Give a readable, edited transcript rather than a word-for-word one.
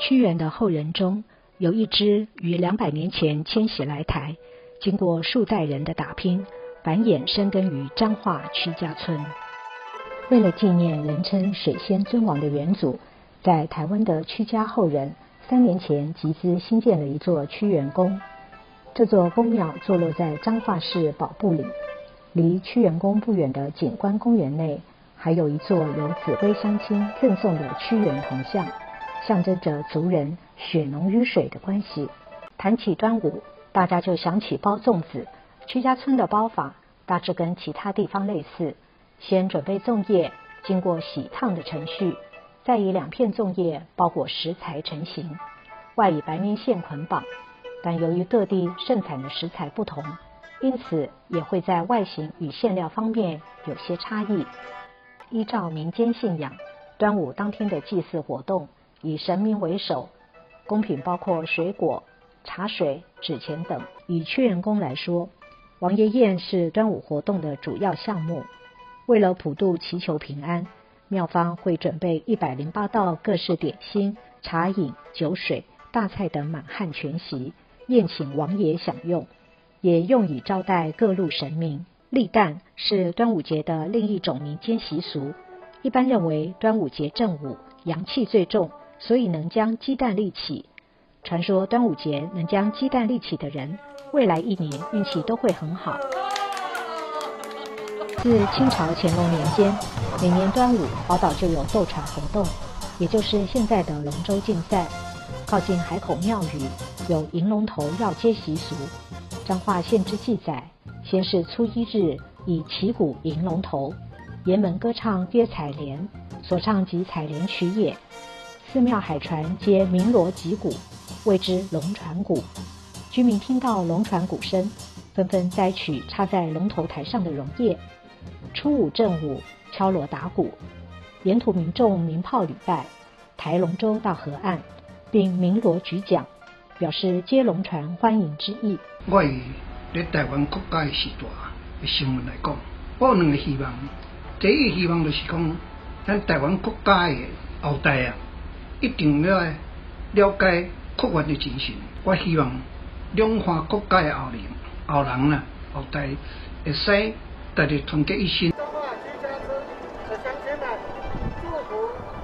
屈原的后人中，有一支于200年前迁徙来台，经过数代人的打拼，繁衍生根于彰化屈家村。为了纪念人称水仙尊王的元祖，在台湾的屈家后人3年前集资兴建了一座屈原宫。这座宫庙坐落在彰化市宝部里，离屈原宫不远的景观公园内，还有一座由紫薇乡亲赠送的屈原铜像，象征着族人血浓于水的关系。谈起端午，大家就想起包粽子。屈家村的包法大致跟其他地方类似，先准备粽叶，经过洗烫的程序，再以2片粽叶包裹食材成型，外以白棉线捆绑。但由于各地盛产的食材不同，因此也会在外形与馅料方面有些差异。依照民间信仰，端午当天的祭祀活动以神明为首，贡品包括水果、茶水、纸钱等。以屈原宫来说，王爷宴是端午活动的主要项目。为了普渡祈求平安，庙方会准备108道各式点心、茶饮、酒水、大菜等满汉全席，宴请王爷享用，也用以招待各路神明。立蛋是端午节的另一种民间习俗，一般认为端午节正午阳气最重，所以能将鸡蛋立起。传说端午节能将鸡蛋立起的人，未来1年运气都会很好。自清朝乾隆年间，每年端午宝岛就有斗船活动，也就是现在的龙舟竞赛。靠近海口庙宇有迎龙头绕街习俗。彰化县志记载，先是初1日以旗鼓迎龙头，沿门歌唱约采莲，所唱即采莲曲也。寺庙海船皆鸣锣击鼓，谓之龙船鼓。居民听到龙船鼓声，纷纷摘取插在龙头台上的榕叶。初5正午敲锣打鼓，沿途民众鸣炮礼拜，抬龙舟到河岸，并鸣锣举桨，表示接龙船欢迎之意。 我以在台湾国家的时代的新闻来讲，我有2个希望。第一个希望就是讲，咱台湾国家的后代啊，一定要了解屈原的精神。我希望两岸国家的后人啊，后代会使大家团结一心。 彰化屈家村的乡亲们，祝福